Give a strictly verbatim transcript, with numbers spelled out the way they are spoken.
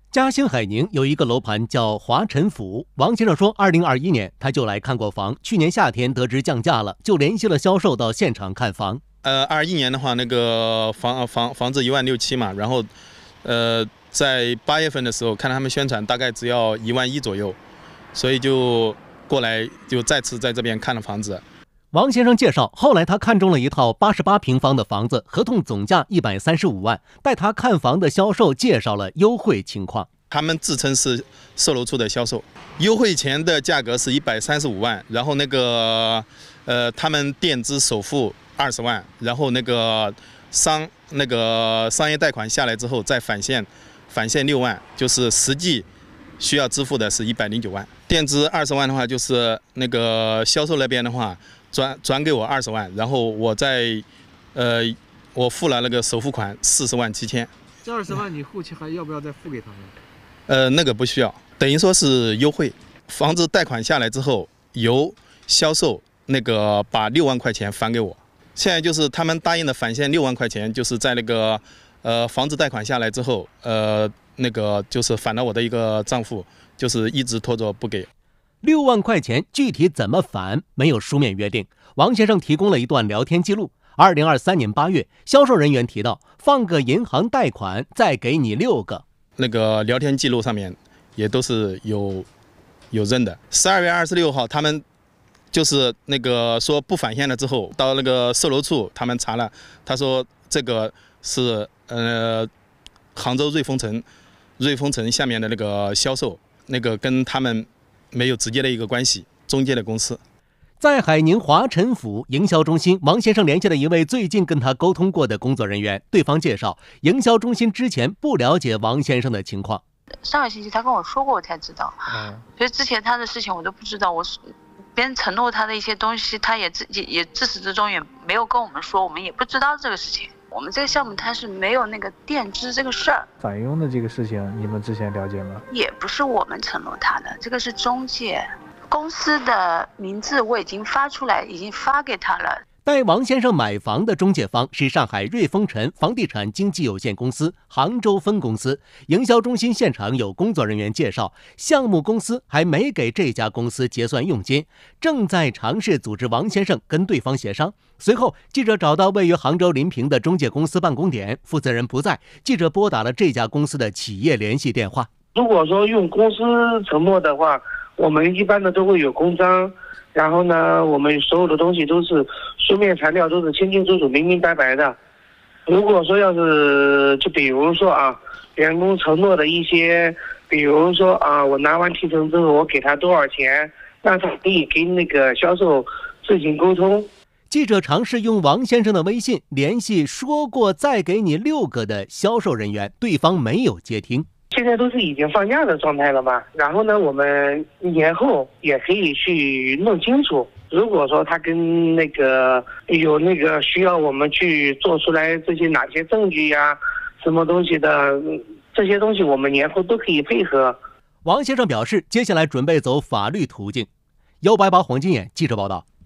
嘉兴海宁有一个楼盘叫华晨府，王先生说，二零二一年他就来看过房，去年夏天得知降价了，就联系了销售到现场看房。 呃，二一年的话，那个房房房子一万六七嘛，然后，呃，在八月份的时候看他们宣传，大概只要一万一左右，所以就过来就再次在这边看了房子。 王先生介绍，后来他看中了一套八十八平方的房子，合同总价一百三十五万。带他看房的销售介绍了优惠情况。 他们自称是售楼处的销售，优惠前的价格是一百三十五万，然后那个呃，他们垫资首付二十万，然后那个商那个商业贷款下来之后再返现返现六万，就是实际需要支付的是一百零九万。垫资二十万的话，就是那个销售那边的话。转转给我二十万，然后我在，呃，我付了那个首付款四十万七千。 这二十万你后期还要不要再付给他们？ 呃，那个不需要，等于说是优惠。房子贷款下来之后，由销售那个把六万块钱返给我。现在就是他们答应的返现六万块钱，就是在那个呃房子贷款下来之后，呃那个就是返到我的一个账户，就是一直拖着不给。 六万块钱具体怎么返没有书面约定。王先生提供了一段聊天记录。二零二三年八月，销售人员提到放个银行贷款再给你六个。 那个聊天记录上面也都是有有认的。十二月二十六号，他们就是那个说不返现了之后，到那个售楼处他们查了，他说这个是呃杭州瑞丰城瑞丰城下面的那个销售，那个跟他们没有直接的一个关系，中介的公司。 在海宁华晨府营销中心，王先生联系了一位最近跟他沟通过的工作人员，对方介绍，营销中心之前不了解王先生的情况。 上个星期他跟我说过，我才知道。嗯，所以之前他的事情我都不知道，我别人承诺他的一些东西，他也自也也自始至终也没有跟我们说，我们也不知道这个事情。我们这个项目它是没有那个垫资这个事儿。 返佣的这个事情，你们之前了解吗？ 也不是我们承诺他的，这个是中介公司的名字，我已经发出来，已经发给他了。 带王先生买房的中介方是上海瑞丰城房地产经纪有限公司杭州分公司。营销中心现场有工作人员介绍，项目公司还没给这家公司结算佣金，正在尝试组织王先生跟对方协商。随后，记者找到位于杭州临平的中介公司办公点，负责人不在，记者拨打了这家公司的企业联系电话。 如果说用公司承诺的话，我们一般的都会有公章，然后呢，我们所有的东西都是书面材料，都是清清楚楚、明明白白的。如果说要是就比如说啊，员工承诺的一些，比如说啊，我拿完提成之后，我给他多少钱，那他可以跟那个销售自行沟通。 记者尝试用王先生的微信联系说过再给你六个的销售人员，对方没有接听。 现在都是已经放假的状态了嘛，然后呢，我们年后也可以去弄清楚。如果说他跟那个有那个需要我们去做出来这些哪些证据呀、什么东西的，这些东西我们年后都可以配合。 王先生表示，接下来准备走法律途径。幺八八黄金眼记者报道。